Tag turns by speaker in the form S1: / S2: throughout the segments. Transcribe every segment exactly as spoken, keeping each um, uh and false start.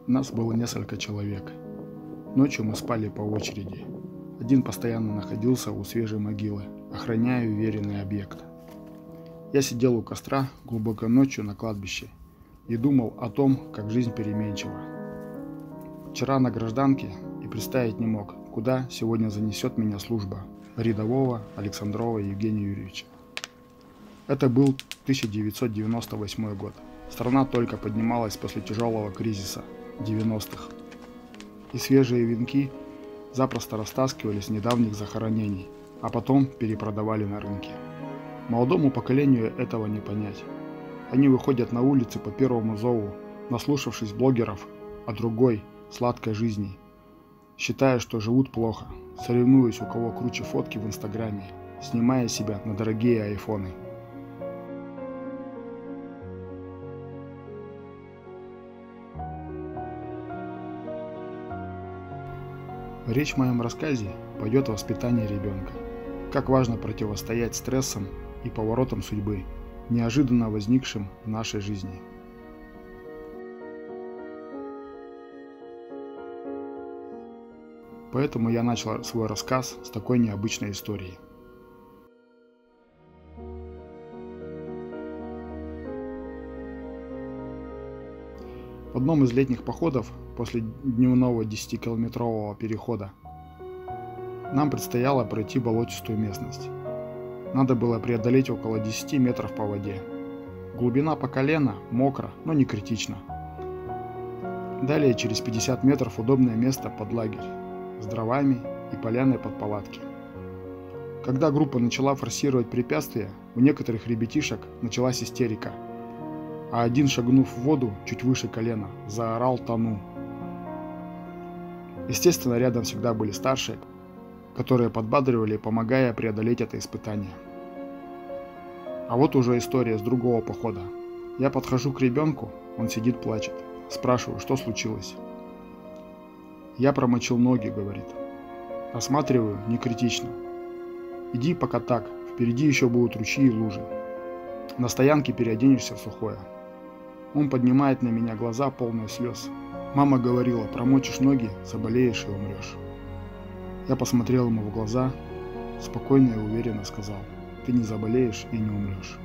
S1: Нас было несколько человек. Ночью мы спали по очереди. Один постоянно находился у свежей могилы, охраняя уверенный объект. Я сидел у костра глубокой ночью на кладбище и думал о том, как жизнь переменчива. Вчера на гражданке и представить не мог, куда сегодня занесет меня служба рядового Александрова Евгения Юрьевича. Это был тысяча девятьсот девяносто восьмой год. Страна только поднималась после тяжелого кризиса девяностых, и свежие венки запросто растаскивали с недавних захоронений, а потом перепродавали на рынке. Молодому поколению этого не понять. Они выходят на улицы по первому зову, наслушавшись блогеров о другой, сладкой жизни, считая, что живут плохо, соревнуясь, у кого круче фотки в инстаграме, снимая себя на дорогие айфоны. Речь в моем рассказе пойдет о воспитании ребенка. Как важно противостоять стрессам и поворотам судьбы, неожиданно возникшим в нашей жизни. Поэтому я начал свой рассказ с такой необычной истории. В одном из летних походов после дневного десятикилометрового перехода нам предстояло пройти болотистую местность. Надо было преодолеть около десяти метров по воде. Глубина по колено, мокро, но не критично. Далее через пятьдесят метров удобное место под лагерь с дровами и поляной под палатки. Когда группа начала форсировать препятствия, у некоторых ребятишек началась истерика, а один, шагнув в воду чуть выше колена, заорал «тону». Естественно, рядом всегда были старшие, которые подбадривали, помогая преодолеть это испытание. А вот уже история с другого похода. Я подхожу к ребенку, он сидит, плачет. Спрашиваю, что случилось. Я промочил ноги, говорит. Осматриваю, не критично. Иди пока так, впереди еще будут ручьи и лужи. На стоянке переоденешься в сухое. Он поднимает на меня глаза, полные слез. Мама говорила, промочишь ноги, заболеешь и умрешь. Я посмотрел ему в глаза, спокойно и уверенно сказал, ты не заболеешь и не умрешь.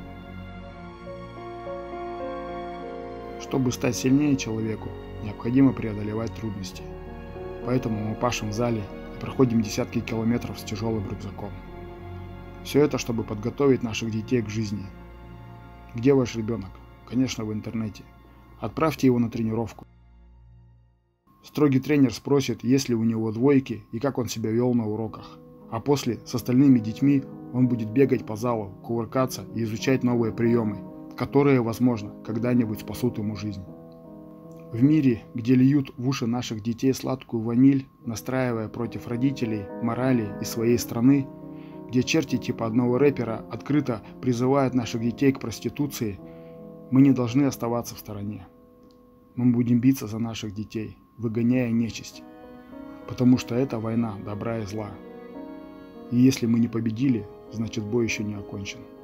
S1: Чтобы стать сильнее человеку, необходимо преодолевать трудности. Поэтому мы пашем в зале и проходим десятки километров с тяжелым рюкзаком. Все это, чтобы подготовить наших детей к жизни. Где ваш ребенок? Конечно, в интернете. Отправьте его на тренировку. Строгий тренер спросит, есть ли у него двойки и как он себя вел на уроках. А после с остальными детьми он будет бегать по залу, кувыркаться и изучать новые приемы, которые, возможно, когда-нибудь спасут ему жизнь. В мире, где льют в уши наших детей сладкую ваниль, настраивая против родителей, морали и своей страны, где черти типа одного рэпера открыто призывают наших детей к проституции, мы не должны оставаться в стороне. Мы будем биться за наших детей, выгоняя нечисть, потому что это война добра и зла. И если мы не победили, значит бой еще не окончен.